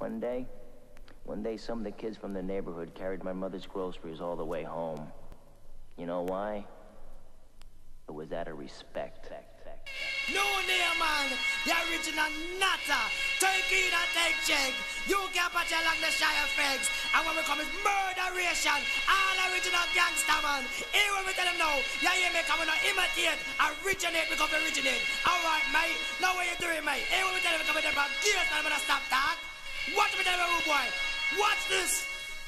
One day some of the kids from the neighborhood carried my mother's groceries all the way home. You know why? It was out of respect. No name, man. The original Natta. Take in and take check. You can't patch along the shy effects. And when we come is murderation. All original gangster, man. Here when we tell them now, yeah, hear me coming to imitate. Originate, we come to originate. Alright, mate. Now what you doing, mate? Here when we tell them, we come to the gears, man, I'm gonna stop talk. Watch me tell them, rude boy. Watch this.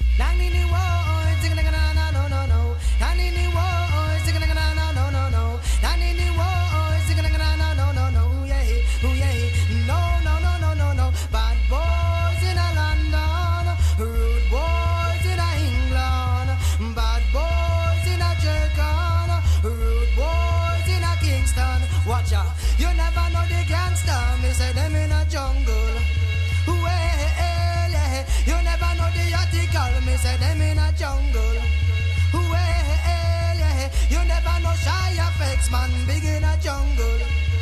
Bad boys in London, rude boys in England, bad boys in Jamaica, rude boys in Kingston. Watch out, you never know the gangster. Me say them in a jungle. Well, yeah. You never know the article. Me say them in a jungle. Well, yeah. You never know shy effects, man. Big in a jungle.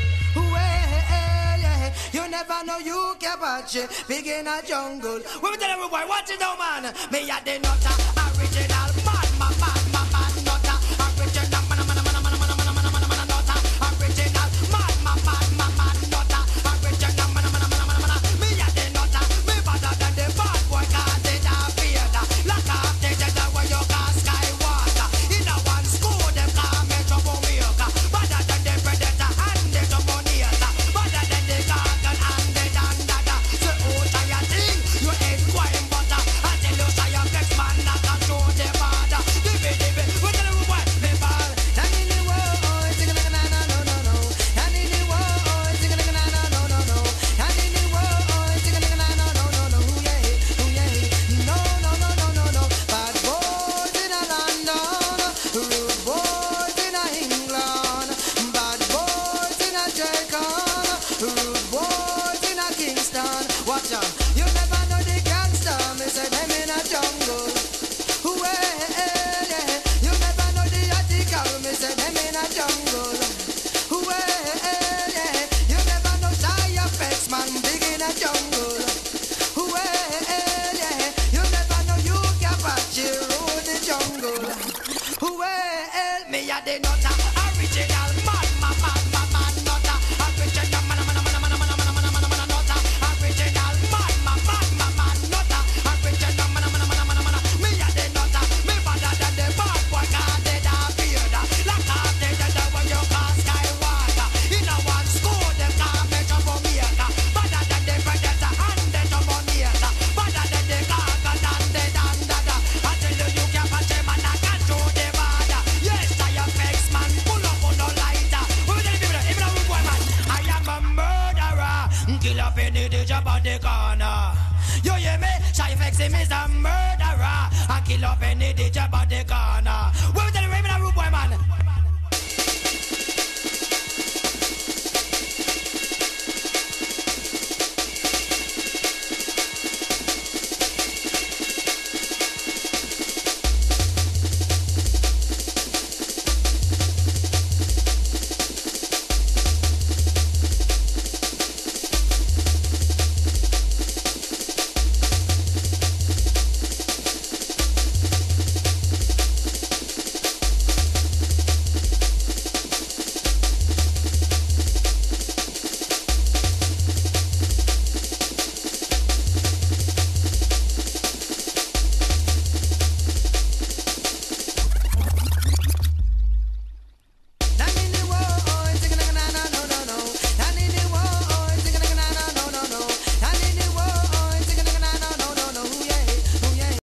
You never know you can watch it, big in a jungle. When we tell everybody, watch it now, man. Me a the nutter, original man, nutter, original man, nutter, original man, nutter, original man. Me a the nutter, me better than the bad boy, 'cause they don't fear that. Lock up the jet when you call sky water. In a one school, them call me troublemaker. Better than the predator and the dominator. Better than the garden and the dandada. So who try a thing? You ain't quite butter. I tell you, say your next man not control the border. Give it, we tell you what, me ball. And in the world, sing like na no no no. And in the world, sing like na no no no. And in the world, sing like na no no no no. Yeah, no no no no no no. Bad boys in London, rude boys in England, bad boys in Jamaica, rude boys in Kingston. Watch out, you never know the gangster. Me say them in a jungle. Well, yeah, you never know the article. Me say them in a jungle. Well, yeah, you never know shy effects, man. Big in a jungle. Well, yeah, you never know you can patch it through the jungle. Well, me a the nutter, original man, nutter, original man, nutter, original man, nutter, original man. Me a the nutter, me better than the bad boy, 'cause they don't fear that. Lock up the jet when you call sky water. In a one school, them call me troublemaker. Better than the predator and the dominator. Better than the garden and the dandada. I tell you, you can't patch him and I can't throw the border. Yes, I am X man, pull up on no lighter. Who tell people that? Even a rude boy man, I am a murderer. Kill up any DJ on the corner. You hear me? Shy Flex him is a murderer. I kill up any DJ